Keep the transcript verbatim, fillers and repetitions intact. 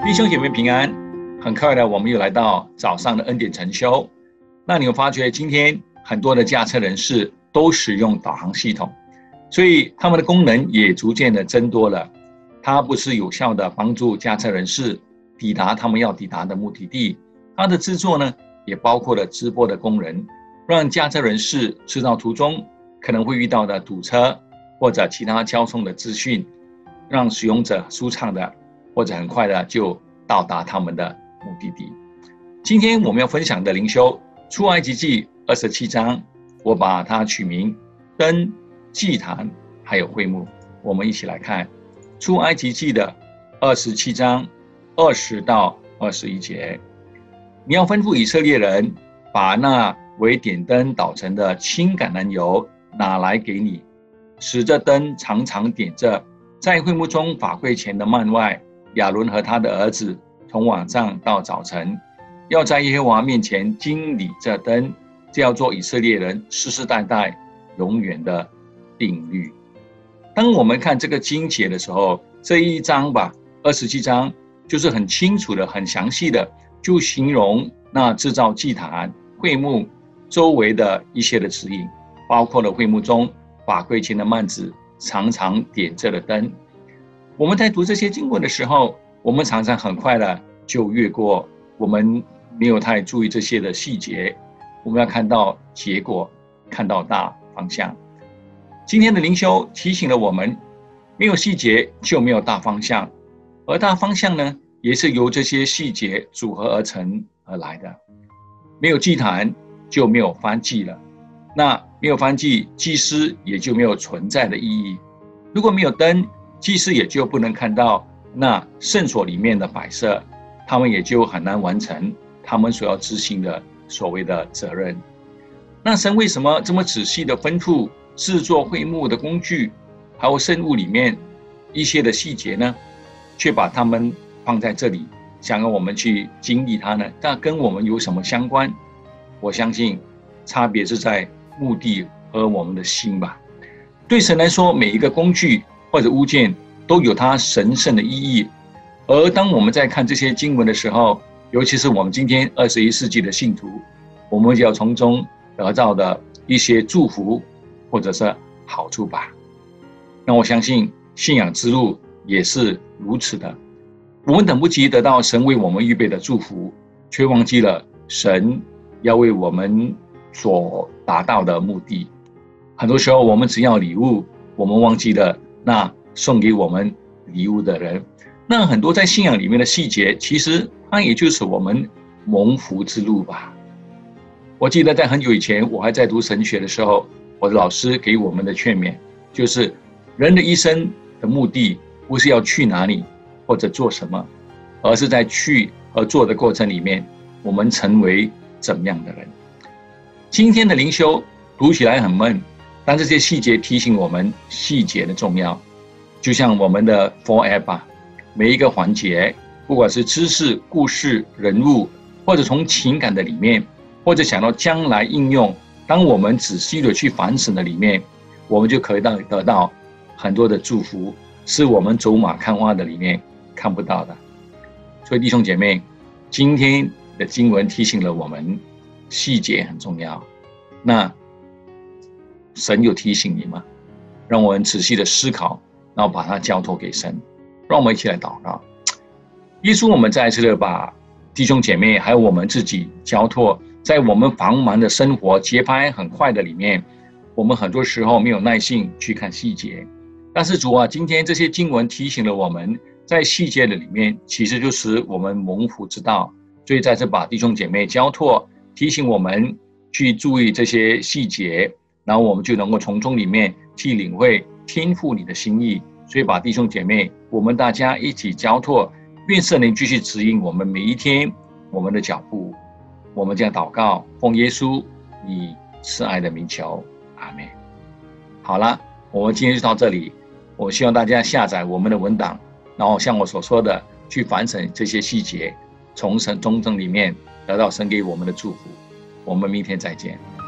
弟兄姐妹平安，很快的，我们又来到早上的恩典晨修。那你会发觉，今天很多的驾车人士都使用导航系统，所以他们的功能也逐渐的增多了。它不是有效的帮助驾车人士抵达他们要抵达的目的地，它的制作呢，也包括了直播的功能，让驾车人士知道途中可能会遇到的堵车或者其他交通的资讯，让使用者舒畅的或者很快的就到达他们的目的地。今天我们要分享的灵修出埃及记二十七章，我把它取名灯、祭坛还有会幕。我们一起来看出埃及记的二十七章二十到二十一节。你要吩咐以色列人把那为点灯捣成的轻橄榄油拿来给你，使这灯常常点着，在会幕中法柜前的幔外，亚伦和他的儿子从晚上到早晨，要在耶和华面前经理这灯，这要做以色列人世世代代永远的定律。当我们看这个经节的时候，这一章吧，二十七章就是很清楚的、很详细的，就形容那制造祭坛、会幕周围的一些的指引，包括了会幕中法柜前的幔子常常点着的灯。我们在读这些经文的时候，我们常常很快的就越过，我们没有太注意这些的细节。我们要看到结果，看到大方向。今天的灵修提醒了我们，没有细节就没有大方向，而大方向呢，也是由这些细节组合而成而来的。没有祭坛就没有燔祭了，那没有燔祭，祭司也就没有存在的意义。如果没有灯，祭司也就不能看到那圣所里面的摆设，他们也就很难完成他们所要执行的所谓的责任。那神为什么这么仔细的吩咐制作会幕的工具，还有圣物里面一些的细节呢？却把它们放在这里，想让我们去经历它呢？那跟我们有什么相关？我相信差别是在目的和我们的心吧。对神来说，每一个工具或者物件都有它神圣的意义。而当我们在看这些经文的时候，尤其是我们今天二十一世纪的信徒，我们就要从中得到的一些祝福或者是好处吧。那我相信信仰之路也是如此的。我们等不及得到神为我们预备的祝福，却忘记了神要为我们所达到的目的。很多时候我们只要礼物，我们忘记了那送给我们礼物的人。那很多在信仰里面的细节，其实它也就是我们蒙福之路吧。我记得在很久以前，我还在读神学的时候，我的老师给我们的劝勉就是人的一生的目的不是要去哪里或者做什么，而是在去和做的过程里面，我们成为怎么样的人。今天的灵修读起来很闷，但这些细节提醒我们细节的重要。就像我们的 forever， 每一个环节，不管是知识、故事、人物，或者从情感的里面，或者想到将来应用，当我们仔细的去反省的里面，我们就可以得到很多的祝福，是我们走马看花的里面看不到的。所以弟兄姐妹，今天的经文提醒了我们细节很重要。那神有提醒你吗？让我们仔细的思考，然后把它交托给神。让我们一起来祷告。耶稣，我们再一次的把弟兄姐妹还有我们自己交托，在我们繁忙的生活节拍很快的里面，我们很多时候没有耐性去看细节。但是主啊，今天这些经文提醒了我们，在细节的里面其实就使我们蒙福之道。所以在这把弟兄姐妹交托，提醒我们去注意这些细节，然后我们就能够从中里面去领会天父你的心意。所以把弟兄姐妹我们大家一起交托，愿圣灵继续指引我们每一天我们的脚步。我们这样祷告，奉耶稣你慈爱的名求，阿们。好了，我们今天就到这里。我希望大家下载我们的文档，然后像我所说的去反省这些细节，从神中正里面得到神给我们的祝福。我们明天再见。